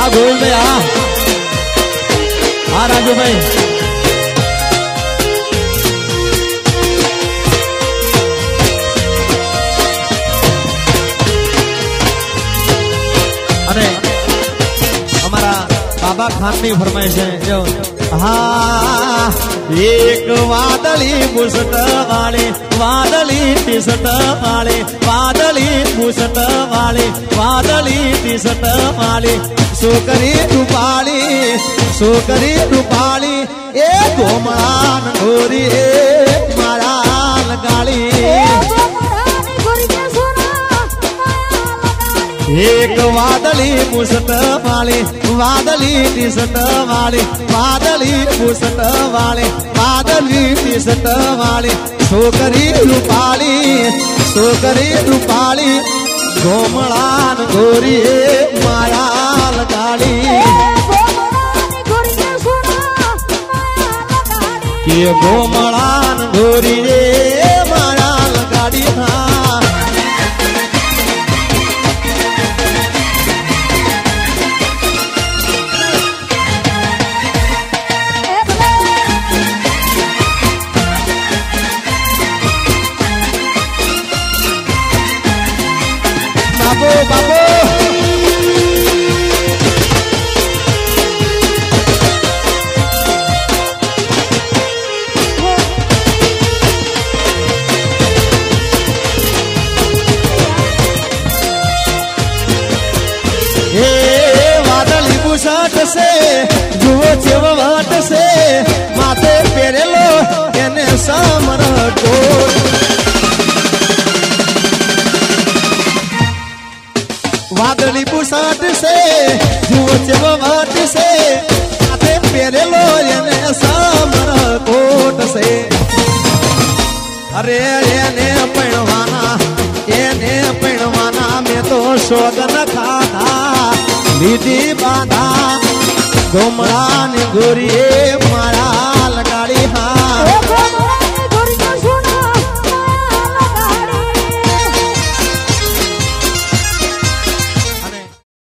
गोविंद राजू भाई अरे हमारा बाबा खान की फरमाइश है जो हाँ एक वादली मुसट वाले वादली टीसट वाले वादली मुसट वाले वादली टीसट वाले सोकरी रूपाली ए गोमरान गोरी ए माराल गाली एक वादली मुसट वाले वादली टीसट वाले वादली मुसट वाले वादली टीसट वाले सोकरी रूपाली गोमड़ान गोरी मायाल गाली ये गोमड़ान गोरी मायाल गाड़ी हाँ बाबू वादली बुशट से जुओ चेवट से माथे पेरेलो एने समर वादली बुशट से जुओ चेवट से माथे पेरेलो एने समर कोट से अरे एने पैणवाना में तो शोधन खाना लीधी बाधा गोमड़ा ने गोरी मारा